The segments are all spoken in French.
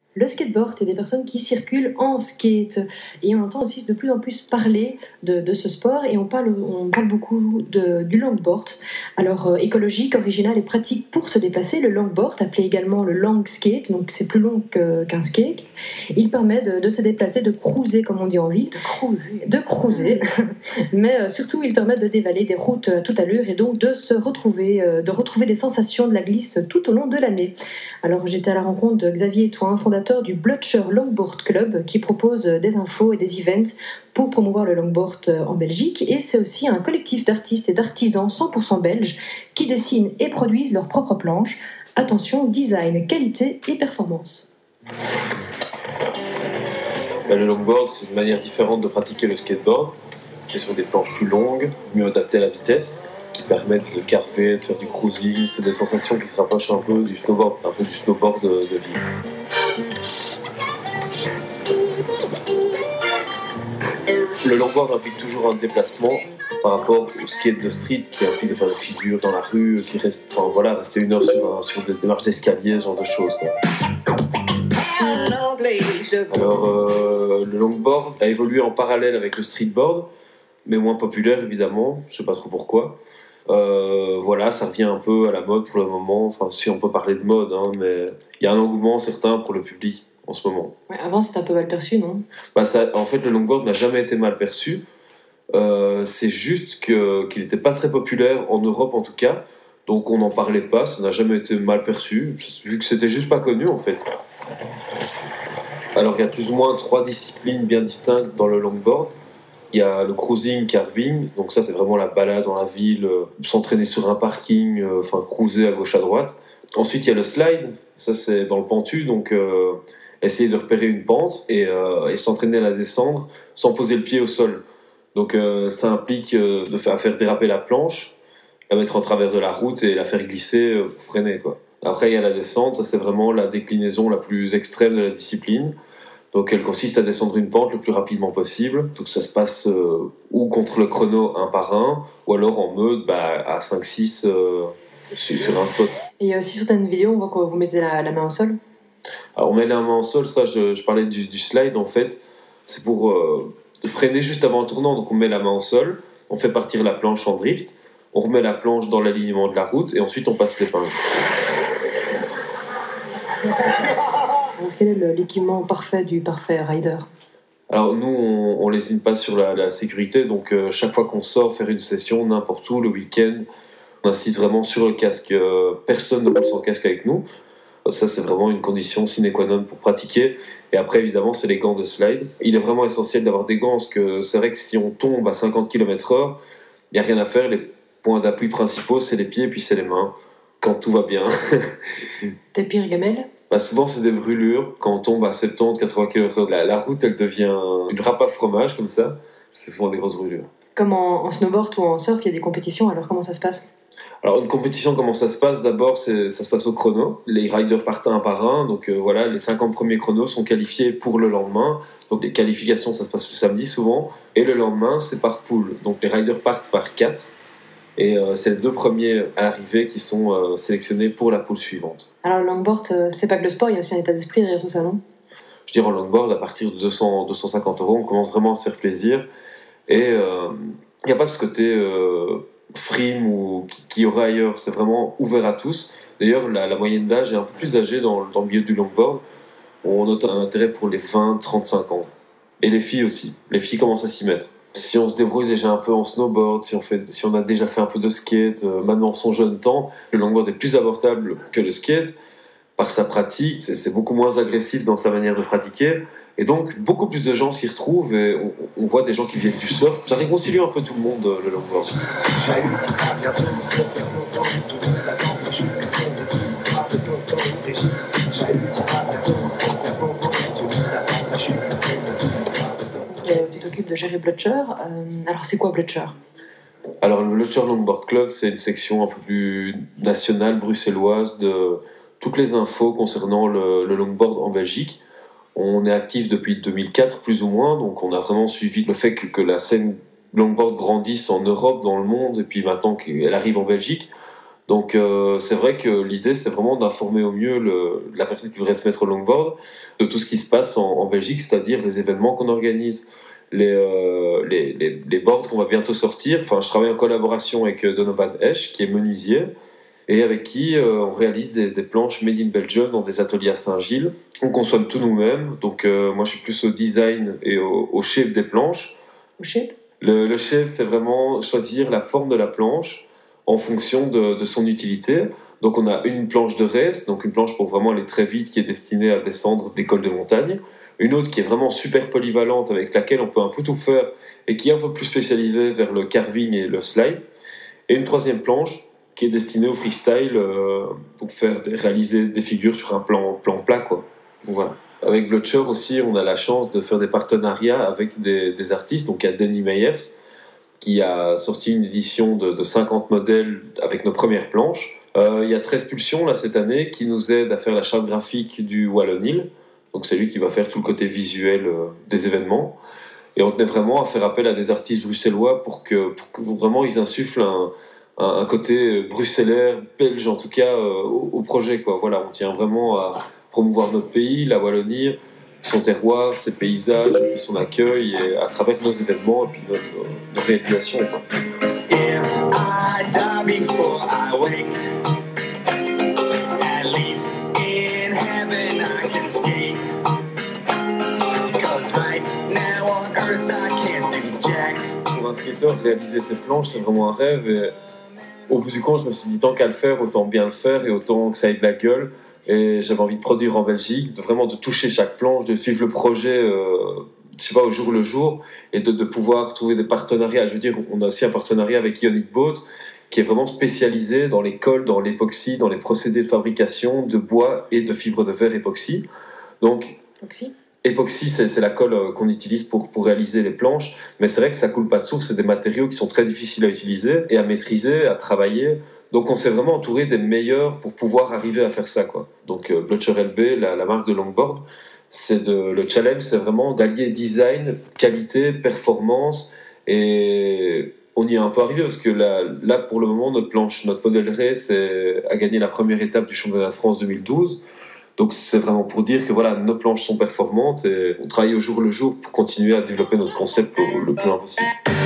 Le skateboard et des personnes qui circulent en skate. Et on entend aussi de plus en plus parler de ce sport et on parle beaucoup du longboard. Alors, écologique, original et pratique pour se déplacer, le longboard, appelé également le long skate, donc c'est plus long qu'un skate, il permet de se déplacer, de cruiser comme on dit en ville. De cruiser. Mais surtout, il permet de dévaler des routes à toute allure et donc de retrouver des sensations de la glisse tout au long de l'année. Alors, j'étais à la rencontre de Xavier Etouin, fondateur du Blutcher Longboard Club, qui propose des infos et des events pour promouvoir le longboard en Belgique. Et c'est aussi un collectif d'artistes et d'artisans 100% belges qui dessinent et produisent leurs propres planches. Attention, design, qualité et performance. Le longboard, c'est une manière différente de pratiquer le skateboard. C'est sur des planches plus longues, mieux adaptées à la vitesse, qui permettent de carver, de faire du cruising. C'est des sensations qui se rapprochent un peu du snowboard, un peu du snowboard de ville. Le longboard implique toujours un déplacement par rapport au skate de street qui implique de faire des figures dans la rue, rester une heure sur des marches d'escalier, ce genre de choses, quoi. Alors, le longboard a évolué en parallèle avec le streetboard, mais moins populaire évidemment, je sais pas trop pourquoi. Ça revient un peu à la mode pour le moment, enfin si on peut parler de mode, hein, mais il y a un engouement certain pour le public en ce moment. Ouais, avant c'était un peu mal perçu, non ? En fait, le longboard n'a jamais été mal perçu. C'est juste qu'il n'était pas très populaire en Europe en tout cas, donc on n'en parlait pas, ça n'a jamais été mal perçu, vu que c'était juste pas connu en fait. Alors il y a plus ou moins 3 disciplines bien distinctes dans le longboard. Il y a le cruising, carving, donc ça c'est vraiment la balade dans la ville, s'entraîner sur un parking, cruiser à gauche à droite. Ensuite il y a le slide, ça c'est dans le pentu, donc essayer de repérer une pente et s'entraîner à la descendre sans poser le pied au sol. Donc ça implique de faire déraper la planche, la mettre en travers de la route et la faire glisser pour freiner, quoi. Après il y a la descente, ça c'est vraiment la déclinaison la plus extrême de la discipline. Donc elle consiste à descendre une pente le plus rapidement possible. Donc ça se passe ou contre le chrono un par un, ou alors en meute à 5-6 sur un spot. Et il y a aussi certaines vidéos, on voit que vous mettez la main au sol. Alors on met la main au sol, ça je parlais du slide en fait. C'est pour freiner juste avant le tournant, donc on met la main au sol, on fait partir la planche en drift, on remet la planche dans l'alignement de la route et ensuite on passe l'épingle. Quel est l'équipement parfait du parfait rider ? Alors nous, on lésine pas sur la sécurité, donc chaque fois qu'on sort faire une session, n'importe où, le week-end, on insiste vraiment sur le casque. Personne ne roule sans casque avec nous. Ça, c'est vraiment une condition sine qua non pour pratiquer. Et après, évidemment, c'est les gants de slide. Il est vraiment essentiel d'avoir des gants, parce que c'est vrai que si on tombe à 50 km/h, il n'y a rien à faire. Les points d'appui principaux, c'est les pieds et puis c'est les mains, quand tout va bien. Tes pires gamelles ? Souvent, c'est des brûlures. Quand on tombe à 70-80 km/h, la route, elle devient une râpe à fromage, comme ça. C'est souvent des grosses brûlures. Comme en snowboard ou en surf, il y a des compétitions, alors comment ça se passe ? Alors, une compétition, comment ça se passe ? D'abord, ça se passe au chrono. Les riders partent un par un. Donc, les 50 premiers chronos sont qualifiés pour le lendemain. Donc, les qualifications, ça se passe le samedi, souvent. Et le lendemain, c'est par poule. Donc, les riders partent par 4. Et c'est les 2 premiers à l'arrivée qui sont sélectionnés pour la poule suivante. Alors le longboard, c'est pas que le sport, il y a aussi un état d'esprit derrière tout ça, non ? Je dirais en longboard, à partir de 200-250 euros, on commence vraiment à se faire plaisir. Et il n'y a pas de ce côté frime ou qu'il y aurait ailleurs. C'est vraiment ouvert à tous. D'ailleurs, la moyenne d'âge est un peu plus âgée dans le milieu du longboard. On note un intérêt pour les 20-35 ans. Et les filles aussi. Les filles commencent à s'y mettre. Si on se débrouille déjà un peu en snowboard, si on a déjà fait un peu de skate, maintenant son jeune temps, le longboard est plus abordable que le skate par sa pratique, c'est beaucoup moins agressif dans sa manière de pratiquer, et donc beaucoup plus de gens s'y retrouvent, et on voit des gens qui viennent du surf, ça réconcilie un peu tout le monde, le longboard. Tu t'occupes de gérer Blutcher. Alors c'est quoi Blutcher ? Alors le Blutcher Longboard Club, c'est une section un peu plus nationale, bruxelloise, de toutes les infos concernant le longboard en Belgique. On est actif depuis 2004 plus ou moins, donc on a vraiment suivi le fait que la scène longboard grandisse en Europe, dans le monde, et puis maintenant qu'elle arrive en Belgique. Donc c'est vrai que l'idée c'est vraiment d'informer au mieux la personne qui voudrait se mettre au longboard de tout ce qui se passe en Belgique, c'est-à-dire les événements qu'on organise, les boards qu'on va bientôt sortir. Enfin, je travaille en collaboration avec Donovan Esch, qui est menuisier, et avec qui on réalise des planches made in Belgium dans des ateliers à Saint-Gilles. On conçoit tout nous-mêmes, donc moi je suis plus au design et au shape des planches. Au shape ? Le shape, c'est vraiment choisir la forme de la planche en fonction de son utilité. Donc on a une planche de race, donc une planche pour vraiment aller très vite, qui est destinée à descendre des cols de montagne. Une autre qui est vraiment super polyvalente, avec laquelle on peut un peu tout faire, et qui est un peu plus spécialisée vers le carving et le slide. Et une troisième planche qui est destinée au freestyle, pour réaliser des figures sur un plan plat, quoi. Donc voilà. Avec Blotcher aussi, on a la chance de faire des partenariats avec des artistes. Donc il y a Danny Meyers, qui a sorti une édition de 50 modèles avec nos premières planches. Il y a 13 Pulsions là, cette année, qui nous aide à faire la charte graphique du Wallonil. Donc c'est lui qui va faire tout le côté visuel des événements. Et on tenait vraiment à faire appel à des artistes bruxellois pour que vraiment ils insufflent un côté bruxellaire, belge en tout cas, au projet, quoi. Voilà, on tient vraiment à promouvoir notre pays, la Wallonie, son terroir, ses paysages, et puis son accueil, et à travers nos événements et puis nos réalisations, quoi. If I die before I wake, at least in heaven I can skate. 'Cause right now on earth I can't do jack. Pour un skateur, réaliser ses planches, c'est vraiment un rêve, et au bout du compte, je me suis dit, tant qu'à le faire, autant bien le faire et autant que ça ait de la gueule. Et j'avais envie de produire en Belgique, de toucher chaque planche, de suivre le projet, je sais pas, au jour le jour, et de pouvoir trouver des partenariats. Je veux dire, on a aussi un partenariat avec Ionic Boat, qui est vraiment spécialisé dans les cols, dans l'époxy, dans les procédés de fabrication de bois et de fibres de verre époxy. Donc, époxy, c'est la colle qu'on utilise pour réaliser les planches, mais c'est vrai que ça coule pas de source, c'est des matériaux qui sont très difficiles à utiliser et à maîtriser, à travailler. Donc on s'est vraiment entouré des meilleurs pour pouvoir arriver à faire ça, quoi. Donc Blotcher LB, la marque de longboard, le challenge, c'est vraiment d'allier design, qualité, performance, et on y est un peu arrivé parce que là pour le moment, notre modèle race a gagné la première étape du championnat de France 2012. Donc c'est vraiment pour dire que voilà, nos planches sont performantes et on travaille au jour le jour pour continuer à développer notre concept le plus loin possible.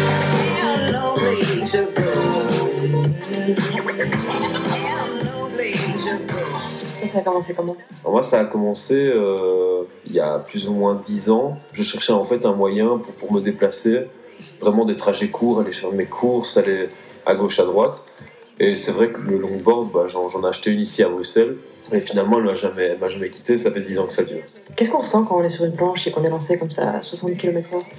Ça a commencé comment ? Alors moi, ça a commencé il y a plus ou moins 10 ans. Je cherchais en fait un moyen pour me déplacer, vraiment des trajets courts, aller faire mes courses, aller à gauche, à droite. Et c'est vrai que le longboard, j'en ai acheté une ici à Bruxelles. Et finalement, elle m'a jamais quitté, ça fait 10 ans que ça dure. Qu'est-ce qu'on ressent quand on est sur une planche et qu'on est lancé comme ça à 60 km/h ?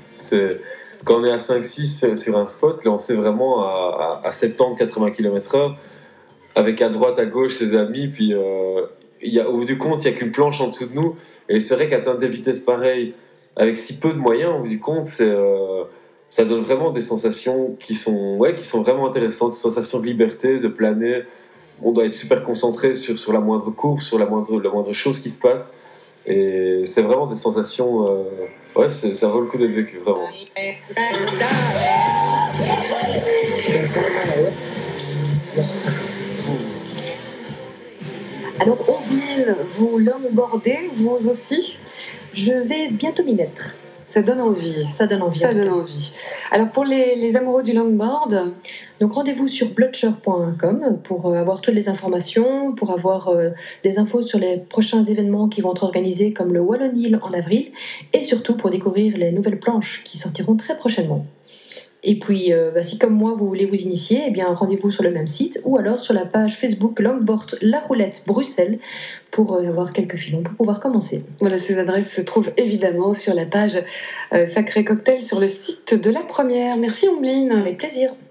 Quand on est à 5-6 sur un spot, là on sait vraiment à 70-80 km/h, avec à droite, à gauche ses amis, puis au bout du compte, il n'y a qu'une planche en dessous de nous. Et c'est vrai qu'atteindre des vitesses pareilles, avec si peu de moyens, au bout du compte, ça donne vraiment des sensations qui sont vraiment intéressantes, des sensations de liberté, de planer. On doit être super concentré sur la moindre course, sur la moindre chose qui se passe. Et c'est vraiment des sensations... ça vaut le coup d'être vécu, vraiment. Alors, Ombline, vous longboardez, vous aussi ? Je vais bientôt m'y mettre. Ça donne envie. Ça donne envie. Alors, pour les amoureux du longboard, donc rendez-vous sur blotcher.com pour avoir toutes les informations, pour avoir des infos sur les prochains événements qui vont être organisés comme le Wallonil en avril, et surtout pour découvrir les nouvelles planches qui sortiront très prochainement. Et puis, si comme moi vous voulez vous initier, eh bien rendez-vous sur le même site ou alors sur la page Facebook Longboard La Roulette Bruxelles pour avoir quelques filons pour pouvoir commencer. Voilà, ces adresses se trouvent évidemment sur la page Sacré Cocktail sur le site de la première. Merci Ombline. Avec plaisir.